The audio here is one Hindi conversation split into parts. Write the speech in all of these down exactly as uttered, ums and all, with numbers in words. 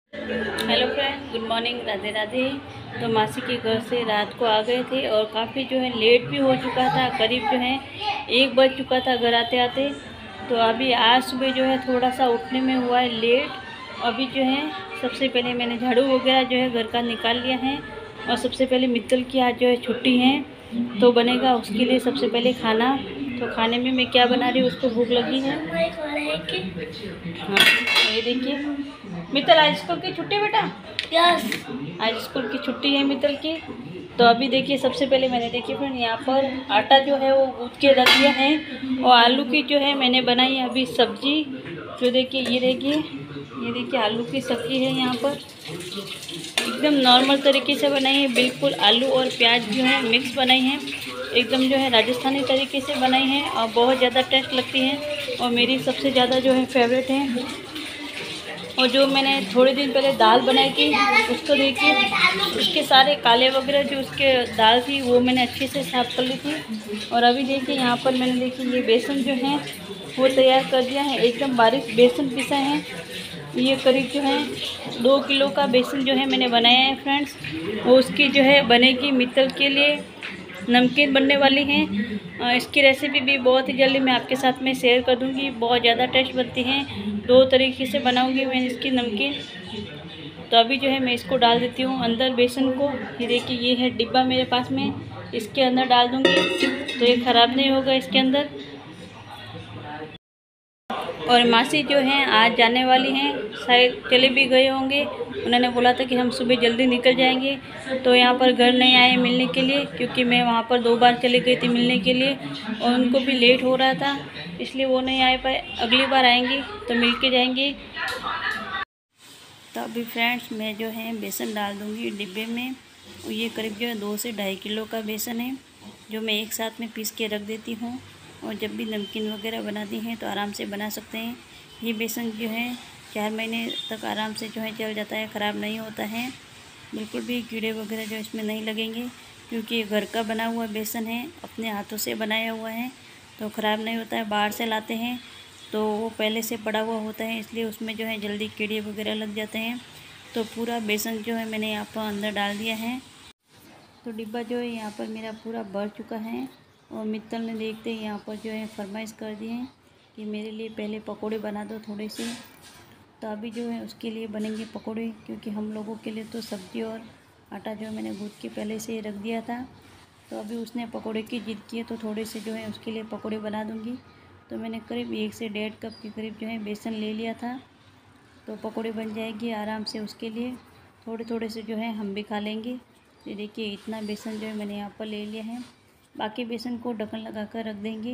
Hello friend, good morning, Radhe Radhe. तो मासी के घर से रात को आ गए थे और काफ़ी जो है लेट भी हो चुका था, करीब जो है एक बज चुका था घर आते आते। तो अभी आज सुबह जो है थोड़ा सा उठने में हुआ है लेट। अभी जो है सबसे पहले मैंने झाड़ू वगैरह जो है घर का निकाल लिया है। और सबसे पहले मित्तल की आज जो है छुट्टी है, तो बनेगा उसके लिए सबसे पहले खाना। तो खाने में मैं क्या बना रही हूँ, उसको भूख लगी है। हाँ, ये देखिए मित्तल, आज स्कूल की छुट्टी बेटा। यस, आज स्कूल की छुट्टी है मित्तल की। तो अभी देखिए सबसे पहले मैंने देखिए फ्रेंड यहाँ पर आटा जो है वो गूँथ के रख दिया है। और आलू की जो है मैंने बनाई है अभी सब्जी। जो देखिए ये देखिए ये देखिए आलू की सब्ज़ी है यहाँ पर, एकदम नॉर्मल तरीके से बनाई है। बिल्कुल आलू और प्याज जो है मिक्स बनाई है, एकदम जो है राजस्थानी तरीके से बनाई है और बहुत ज़्यादा टेस्ट लगती है और मेरी सबसे ज़्यादा जो है फेवरेट है। और जो मैंने थोड़े दिन पहले दाल बनाई थी उसको देखिए, उसके सारे काले वगैरह जो उसके दाल थी वो मैंने अच्छे से साफ़ कर ली थी। और अभी देखिए यहाँ पर मैंने देखिए ये बेसन जो है वो तैयार कर दिया है, एकदम बारीक बेसन पिसा है। ये करीब जो है दो किलो का बेसन जो है मैंने बनाया है फ्रेंड्स। वो उसकी जो है बनेगी मित्तल के लिए नमकीन बनने वाली हैं। इसकी रेसिपी भी बहुत ही जल्दी मैं आपके साथ में शेयर कर दूंगी, बहुत ज़्यादा टेस्ट बनती हैं। दो तरीके से बनाऊंगी मैं इसकी नमकीन। तो अभी जो है मैं इसको डाल देती हूँ अंदर बेसन को। ये देखिए ये है डिब्बा मेरे पास में, इसके अंदर डाल दूँगी तो ये ख़राब नहीं होगा इसके अंदर। और मासी जो हैं आज जाने वाली हैं, शायद चले भी गए होंगे। उन्होंने बोला था कि हम सुबह जल्दी निकल जाएंगे, तो यहाँ पर घर नहीं आए मिलने के लिए, क्योंकि मैं वहाँ पर दो बार चली गई थी मिलने के लिए और उनको भी लेट हो रहा था, इसलिए वो नहीं आ पाए। अगली बार आएंगी तो मिल के जाएंगी। तो अभी फ्रेंड्स मैं जो है बेसन डाल दूँगी डिब्बे में। ये करीब जो है दो से ढाई किलो का बेसन है, जो मैं एक साथ में पीस के रख देती हूँ। और जब भी नमकीन वगैरह बनाती हैं तो आराम से बना सकते हैं। ये बेसन जो है चार महीने तक आराम से जो है चल जाता है, ख़राब नहीं होता है। बिल्कुल भी कीड़े वगैरह जो इसमें नहीं लगेंगे, क्योंकि ये घर का बना हुआ बेसन है, अपने हाथों से बनाया हुआ है, तो ख़राब नहीं होता है। बाहर से लाते हैं तो वो पहले से पड़ा हुआ होता है, इसलिए उसमें जो है जल्दी कीड़े वगैरह लग जाते हैं। तो पूरा बेसन जो है मैंने यहाँ पर अंदर डाल दिया है। तो डिब्बा जो है यहाँ पर मेरा पूरा भर चुका है। और मित्तल ने देखते ही यहाँ पर जो है फरमाइश कर दी है कि मेरे लिए पहले पकोड़े बना दो थोड़े से। तो अभी जो है उसके लिए बनेंगे पकोड़े, क्योंकि हम लोगों के लिए तो सब्ज़ी और आटा जो है मैंने गूँथ के पहले से ही रख दिया था। तो अभी उसने पकोड़े की जिद की है, तो थोड़े से जो है उसके लिए पकोड़े बना दूँगी। तो मैंने करीब एक से डेढ़ कप के करीब जो है बेसन ले लिया था, तो पकोड़े बन जाएगी आराम से। उसके लिए थोड़े थोड़े से जो है हम भी खा लेंगे। ये देखिए इतना बेसन जो है मैंने यहाँ पर ले लिया है, बाकी बेसन को ढक्कन लगा कर रख देंगे।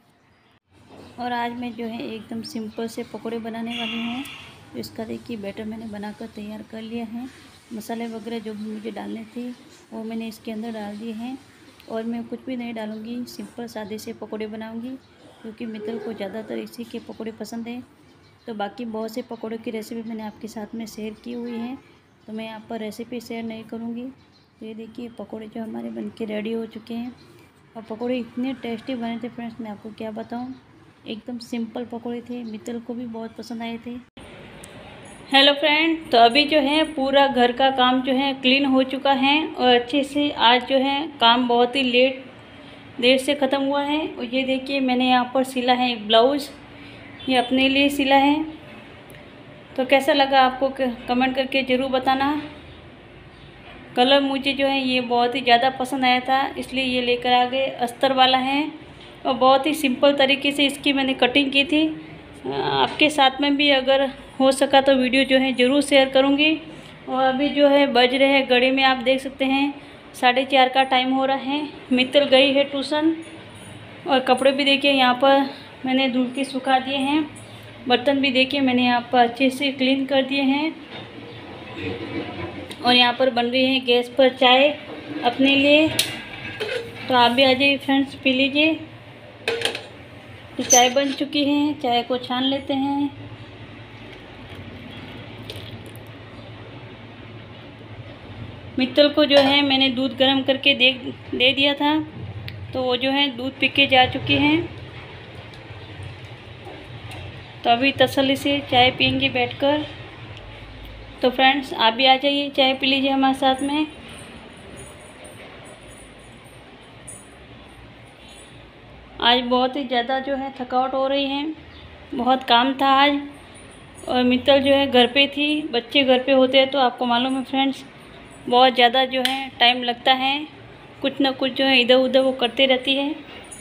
और आज मैं जो है एकदम सिंपल से पकोड़े बनाने वाली हूँ। तो इसका देखिए बैटर मैंने बनाकर तैयार कर लिया है। मसाले वगैरह जो भी मुझे डालने थे वो मैंने इसके अंदर डाल दिए हैं। और मैं कुछ भी नहीं डालूँगी, सिंपल सादे से पकोड़े बनाऊँगी, क्योंकि मित्तल को ज़्यादातर इसी के पकोड़े पसंद हैं। तो बाकी बहुत से पकोड़े की रेसिपी मैंने आपके साथ में शेयर की हुई है, तो मैं यहाँ पर रेसिपी शेयर नहीं करूँगी। तो ये देखिए पकोड़े जो हमारे बनके रेडी हो चुके हैं। और पकोड़े इतने टेस्टी बने थे फ्रेंड्स, मैं आपको क्या बताऊं। एकदम सिंपल पकोड़े थे, मित्तल को भी बहुत पसंद आए थे। हेलो फ्रेंड, तो अभी जो है पूरा घर का काम जो है क्लीन हो चुका है और अच्छे से। आज जो है काम बहुत ही लेट देर से ख़त्म हुआ है। और ये देखिए मैंने यहाँ पर सिला है एक ब्लाउज़, ये अपने लिए सिला है। तो कैसा लगा आपको कमेंट करके ज़रूर बताना। कलर मुझे जो है ये बहुत ही ज़्यादा पसंद आया था, इसलिए ये लेकर आ गए। अस्तर वाला है और बहुत ही सिंपल तरीके से इसकी मैंने कटिंग की थी। आपके साथ में भी अगर हो सका तो वीडियो जो है ज़रूर शेयर करूँगी। और अभी जो है बज रहे हैं, घड़ी में आप देख सकते हैं साढ़े चार का टाइम हो रहा है। मित्तल गई है ट्यूशन। और कपड़े भी देखिए यहाँ पर मैंने धुल के सुखा दिए हैं। बर्तन भी देखिए मैंने यहाँ पर अच्छे से क्लीन कर दिए हैं। और यहाँ पर बन रही है गैस पर चाय अपने लिए। तो आप भी आ जाइए फ्रेंड्स, पी लीजिए। तो चाय बन चुकी है, चाय को छान लेते हैं। मित्तल को जो है मैंने दूध गर्म करके दे दे दिया था, तो वो जो है दूध पी के जा चुकी हैं। तो अभी तसल्ली से चाय पियेंगे बैठकर। तो फ्रेंड्स आप भी आ जाइए, चाय पी लीजिए हमारे साथ में। आज बहुत ही ज़्यादा जो है थकावट हो रही है, बहुत काम था आज। और मित्तल जो है घर पे थी, बच्चे घर पे होते हैं तो आपको मालूम है फ्रेंड्स, बहुत ज़्यादा जो है टाइम लगता है, कुछ ना कुछ जो है इधर उधर वो करते रहती है।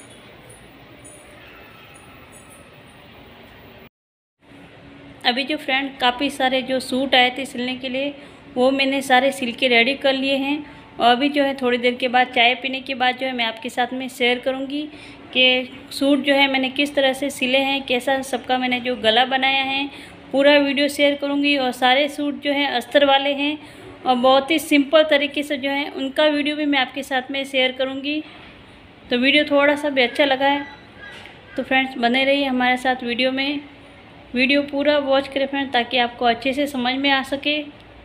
अभी जो फ्रेंड काफ़ी सारे जो सूट आए थे सिलने के लिए, वो मैंने सारे सिल के रेडी कर लिए हैं। और अभी जो है थोड़ी देर के बाद चाय पीने के बाद जो है मैं आपके साथ में शेयर करूंगी कि सूट जो है मैंने किस तरह से सिले हैं, कैसा सबका मैंने जो गला बनाया है, पूरा वीडियो शेयर करूंगी। और सारे सूट जो हैं अस्तर वाले हैं और बहुत ही सिंपल तरीके से जो है उनका वीडियो भी मैं आपके साथ में शेयर करूँगी। तो वीडियो थोड़ा सा भी अच्छा लगा है तो फ्रेंड्स बने रहिए हमारे साथ वीडियो में, वीडियो पूरा वॉच करें फ्रेंड, ताकि आपको अच्छे से समझ में आ सके।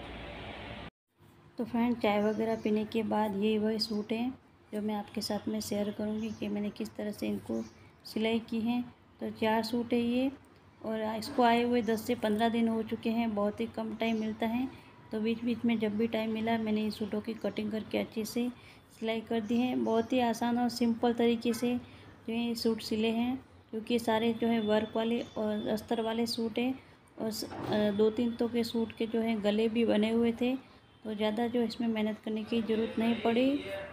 तो फ्रेंड चाय वगैरह पीने के बाद यही वही सूट हैं जो मैं आपके साथ में शेयर करूंगी कि मैंने किस तरह से इनको सिलाई की है। तो चार सूट है ये, और इसको आए हुए दस से पंद्रह दिन हो चुके हैं, बहुत ही कम टाइम मिलता है। तो बीच बीच में जब भी टाइम मिला मैंने इन सूटों की कटिंग करके अच्छे से सिलाई कर दी है। बहुत ही आसान और सिंपल तरीके से जो है सूट सिले हैं, क्योंकि सारे जो है वर्क वाले और अस्तर वाले सूट हैं। और दो तीन तो के सूट के जो है गले भी बने हुए थे, तो ज़्यादा जो इसमें मेहनत करने की ज़रूरत नहीं पड़ी।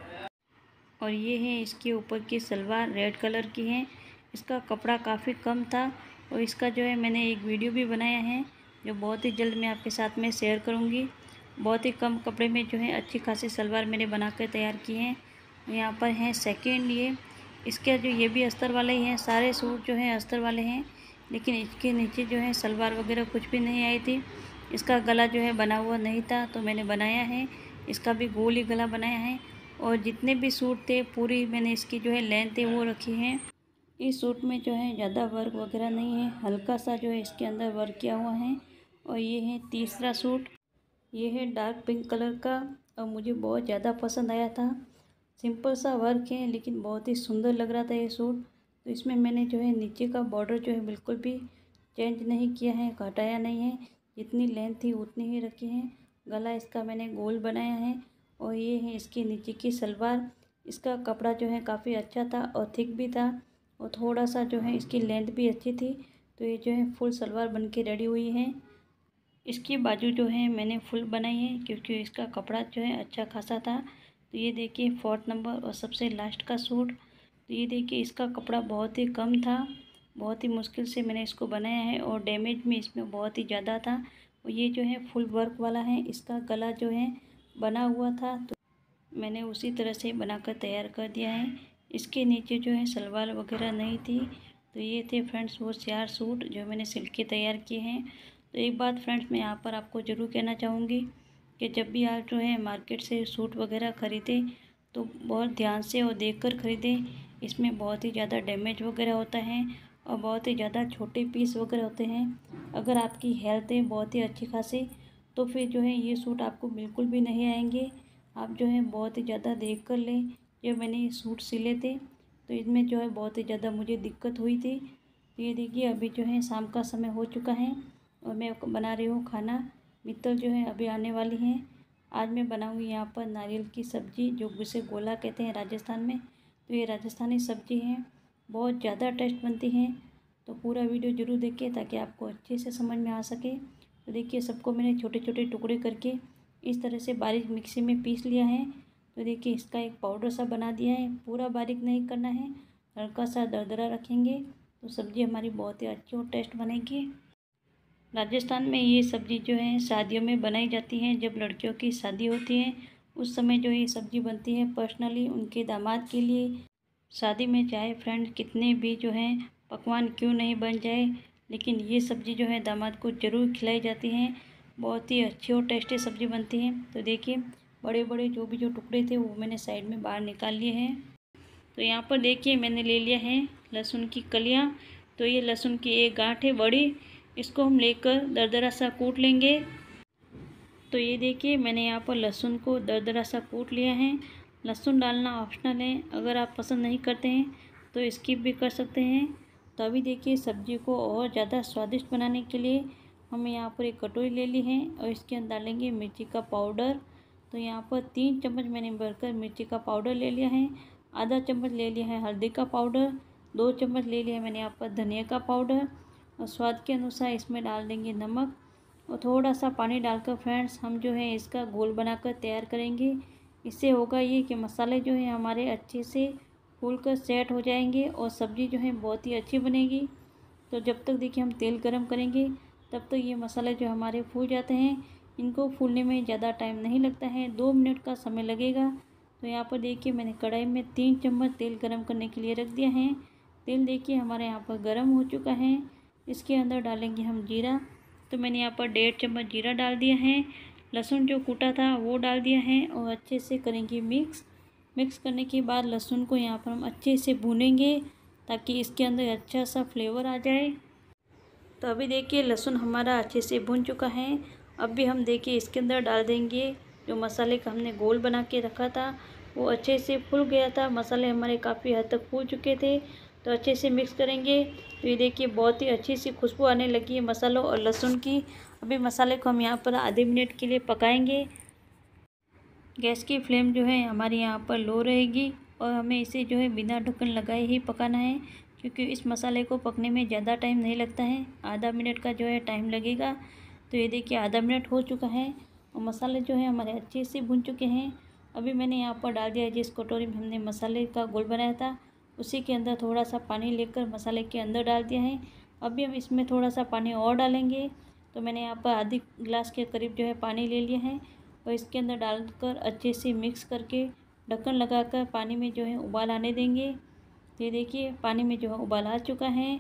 और ये है इसके ऊपर की सलवार, रेड कलर की है। इसका कपड़ा काफ़ी कम था और इसका जो है मैंने एक वीडियो भी बनाया है जो बहुत ही जल्द मैं आपके साथ में शेयर करूँगी। बहुत ही कम कपड़े में जो है अच्छी खासी सलवार मैंने बनाकर तैयार की है। यहाँ पर है सेकेंड, ये इसके जो ये भी अस्तर वाले ही हैं, सारे सूट जो हैं अस्तर वाले हैं, लेकिन इसके नीचे जो है सलवार वगैरह कुछ भी नहीं आई थी। इसका गला जो है बना हुआ नहीं था तो मैंने बनाया है, इसका भी गोल ही गला बनाया है। और जितने भी सूट थे पूरी मैंने इसकी जो है लेंथ है वो रखी है। इस सूट में जो है ज़्यादा वर्क वगैरह नहीं है, हल्का सा जो है इसके अंदर वर्क किया हुआ है। और ये है तीसरा सूट, ये है डार्क पिंक कलर का और मुझे बहुत ज़्यादा पसंद आया था। सिंपल सा वर्क है लेकिन बहुत ही सुंदर लग रहा था ये सूट। तो इसमें मैंने जो है नीचे का बॉर्डर जो है बिल्कुल भी चेंज नहीं किया है, घटाया नहीं है, जितनी लेंथ थी उतनी ही रखी है। गला इसका मैंने गोल बनाया है। और ये है इसके नीचे की सलवार, इसका कपड़ा जो है काफ़ी अच्छा था और थिक भी था और थोड़ा सा जो है इसकी लेंथ भी अच्छी थी। तो ये जो है फुल सलवार बन के रेडी हुई है। इसकी बाजू जो है मैंने फुल बनाई है क्योंकि इसका कपड़ा जो है अच्छा खासा था। तो ये देखिए फोर्थ नंबर और सबसे लास्ट का सूट। तो ये देखिए इसका कपड़ा बहुत ही कम था, बहुत ही मुश्किल से मैंने इसको बनाया है और डैमेज में इसमें बहुत ही ज़्यादा था। और ये जो है फुल वर्क वाला है, इसका गला जो है बना हुआ था तो मैंने उसी तरह से बनाकर तैयार कर दिया है। इसके नीचे जो है सलवार वगैरह नहीं थी। तो ये थे फ्रेंड्स वो चार सूट जो मैंने सिल के तैयार किए हैं। तो एक बात फ्रेंड्स मैं यहाँ पर आपको ज़रूर कहना चाहूँगी कि जब भी आप जो है मार्केट से सूट वगैरह ख़रीदें तो बहुत ध्यान से और देख कर ख़रीदें। इसमें बहुत ही ज़्यादा डैमेज वगैरह होता है और बहुत ही ज़्यादा छोटे पीस वगैरह होते हैं। अगर आपकी हेल्थ है बहुत ही अच्छी खासी तो फिर जो है ये सूट आपको बिल्कुल भी नहीं आएंगे। आप जो है बहुत ही ज़्यादा देख कर लें। जब मैंने ये सूट सिले थे तो इसमें जो है बहुत ही ज़्यादा मुझे दिक्कत हुई थी। तो ये देखिए अभी जो है शाम का समय हो चुका है और मैं बना रही हूँ खाना। मित्तल जो है अभी आने वाली हैं। आज मैं बनाऊँगी यहाँ पर नारियल की सब्ज़ी जो जिसे गोला कहते हैं राजस्थान में। तो ये राजस्थानी सब्ज़ी है, बहुत ज़्यादा टेस्ट बनती है। तो पूरा वीडियो ज़रूर देखिए ताकि आपको अच्छे से समझ में आ सके। तो देखिए सबको मैंने छोटे छोटे टुकड़े करके इस तरह से बारीक मिक्सी में पीस लिया है। तो देखिए इसका एक पाउडर सा बना दिया है, पूरा बारीक नहीं करना है, हल्का सा दरदरा रखेंगे तो सब्ज़ी हमारी बहुत ही अच्छी और टेस्ट बनेगी। राजस्थान में ये सब्ज़ी जो है शादियों में बनाई जाती है। जब लड़कियों की शादी होती है उस समय जो ये सब्ज़ी बनती है पर्सनली उनके दामाद के लिए। शादी में चाहे फ्रेंड कितने भी जो है पकवान क्यों नहीं बन जाए, लेकिन ये सब्ज़ी जो है दामाद को ज़रूर खिलाई जाती है। बहुत ही अच्छी और टेस्टी सब्ज़ी बनती है। तो देखिए बड़े बड़े जो भी जो टुकड़े थे वो मैंने साइड में बाहर निकाल लिए हैं। तो यहाँ पर देखिए मैंने ले लिया है लहसुन की कलियाँ। तो ये लहसुन की एक गांठ है बड़ी, इसको हम लेकर दरदरा सा कूट लेंगे। तो ये देखिए मैंने यहाँ पर लहसुन को दरदरा सा कूट लिया है। लहसुन डालना ऑप्शनल है, अगर आप पसंद नहीं करते हैं तो स्किप भी कर सकते हैं। तो अभी देखिए सब्ज़ी को और ज़्यादा स्वादिष्ट बनाने के लिए हमने यहाँ पर एक कटोरी ले ली है और इसके अंदर डालेंगे मिर्ची का पाउडर। तो यहाँ पर तीन चम्मच मैंने भरकर मिर्ची का पाउडर ले लिया है। आधा चम्मच ले लिया है हल्दी का पाउडर, दो चम्मच ले लिया है मैंने यहाँ पर धनिया का पाउडर और स्वाद के अनुसार इसमें डाल देंगे नमक और थोड़ा सा पानी डालकर फ्रेंड्स हम जो है इसका घोल बनाकर तैयार करेंगे। इससे होगा ये कि मसाले जो है हमारे अच्छे से फूल कर सेट हो जाएंगे और सब्ज़ी जो है बहुत ही अच्छी बनेगी। तो जब तक देखिए हम तेल गरम करेंगे तब तक ये मसाले जो हमारे फूल जाते हैं। इनको फूलने में ज़्यादा टाइम नहीं लगता है, दो मिनट का समय लगेगा। तो यहाँ पर देखिए मैंने कढ़ाई में तीन चम्मच तेल गरम करने के लिए रख दिया है। तेल देखिए हमारे यहाँ पर गरम हो चुका है। इसके अंदर डालेंगे हम जीरा। तो मैंने यहाँ पर डेढ़ चम्मच जीरा डाल दिया है। लहसुन जो कूटा था वो डाल दिया है और अच्छे से करेंगे मिक्स। मिक्स करने के बाद लहसुन को यहाँ पर हम अच्छे से भूनेंगे ताकि इसके अंदर अच्छा सा फ्लेवर आ जाए। तो अभी देखिए लहसुन हमारा अच्छे से भून चुका है। अब भी हम देखिए इसके अंदर डाल देंगे जो मसाले का हमने घोल बना के रखा था, वो अच्छे से फूल गया था। मसाले हमारे काफ़ी हद तक फूल चुके थे। तो अच्छे से मिक्स करेंगे। तो ये देखिए बहुत ही अच्छी सी खुशबू आने लगी है मसालों और लहसुन की। अभी मसाले को हम यहाँ पर आधे मिनट के लिए पकाएंगे। गैस की फ्लेम जो है हमारी यहाँ पर लो रहेगी और हमें इसे जो है बिना ढक्कन लगाए ही पकाना है, क्योंकि इस मसाले को पकने में ज़्यादा टाइम नहीं लगता है, आधा मिनट का जो है टाइम लगेगा। तो ये देखिए आधा मिनट हो चुका है और मसाले जो है हमारे अच्छे से भुन चुके हैं। अभी मैंने यहाँ पर डाल दिया जिस कटोरी में हमने मसाले का घोल बनाया था, उसी के अंदर थोड़ा सा पानी लेकर मसाले के अंदर डाल दिया है। अभी हम इसमें थोड़ा सा पानी और डालेंगे। तो मैंने यहाँ पर आधी गिलास के करीब जो है पानी ले लिया है और इसके अंदर डालकर अच्छे से मिक्स करके ढक्कन लगाकर पानी में जो है उबाल आने देंगे। तो ये देखिए पानी में जो है उबाल आ चुका है।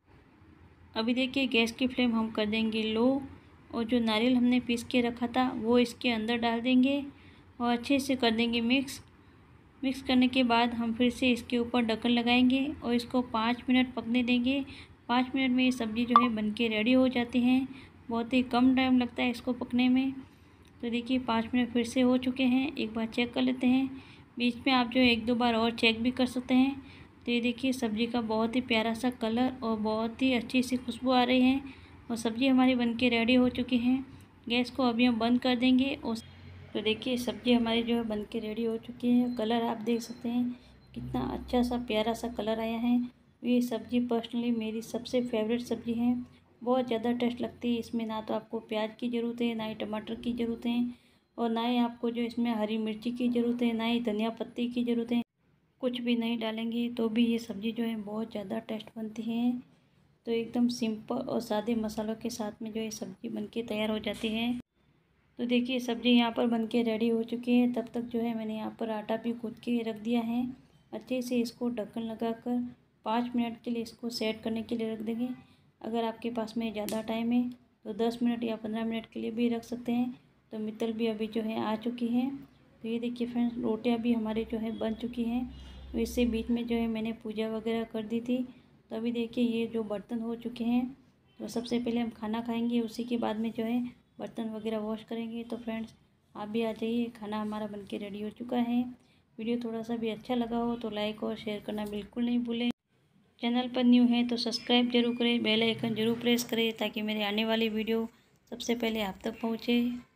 अभी देखिए गैस की फ्लेम हम कर देंगे लो और जो नारियल हमने पीस के रखा था वो इसके अंदर डाल देंगे और अच्छे से कर देंगे मिक्स। मिक्स करने के बाद हम फिर से इसके ऊपर ढक्कन लगाएंगे और इसको पाँच मिनट पकने देंगे। पाँच मिनट में ये सब्ज़ी जो है बनके रेडी हो जाती है। बहुत ही कम टाइम लगता है इसको पकने में। तो देखिए पाँच मिनट फिर से हो चुके हैं। एक बार चेक कर लेते हैं। बीच में आप जो है एक दो बार और चेक भी कर सकते हैं। तो ये देखिए सब्ज़ी का बहुत ही प्यारा सा कलर और बहुत ही अच्छी सी खुशबू आ रही है और सब्ज़ी हमारी बनके रेडी हो चुकी है। गैस को अभी हम बंद कर देंगे। और तो देखिए सब्ज़ी हमारी जो है बनके रेडी हो चुकी है। कलर आप देख सकते हैं कितना अच्छा सा प्यारा सा कलर आया है। ये सब्ज़ी पर्सनली मेरी सबसे फेवरेट सब्ज़ी है। बहुत ज़्यादा टेस्ट लगती है। इसमें ना तो आपको प्याज की ज़रूरत है, ना ही टमाटर की ज़रूरत है और ना ही आपको जो इसमें हरी मिर्ची की ज़रूरत है, ना ही धनिया पत्ती की ज़रूरत है। कुछ भी नहीं डालेंगे तो भी ये सब्ज़ी जो है बहुत ज़्यादा टेस्ट बनती है। तो एकदम सिंपल और सादे मसालों के साथ में जो है सब्ज़ी बनके तैयार हो जाती है। तो देखिए सब्ज़ी यहाँ पर बनके रेडी हो चुकी है। तब तक जो है मैंने यहाँ पर आटा भी गूँथ के रख दिया है। अच्छे से इसको ढक्कन लगाकर पाँच मिनट के लिए इसको सेट करने के लिए रख देंगे। अगर आपके पास में ज़्यादा टाइम है तो दस मिनट या पंद्रह मिनट के लिए भी रख सकते हैं। तो मित्तल भी अभी जो है आ चुकी है। तो ये देखिए फ्रेंड्स रोटियाँ भी हमारी जो है बन चुकी हैं। तो इससे बीच में जो है मैंने पूजा वगैरह कर दी थी। तो अभी देखिए ये जो बर्तन हो चुके हैं। तो सबसे पहले हम खाना खाएंगे, उसी के बाद में जो है बर्तन वगैरह वॉश करेंगे। तो फ्रेंड्स आप भी आ जाइए, खाना हमारा बनके रेडी हो चुका है। वीडियो थोड़ा सा भी अच्छा लगा हो तो लाइक और शेयर करना बिल्कुल नहीं भूलें। चैनल पर न्यू है तो सब्सक्राइब जरूर करें, बेल आइकन जरूर प्रेस करें ताकि मेरे आने वाली वीडियो सबसे पहले आप तक पहुँचे।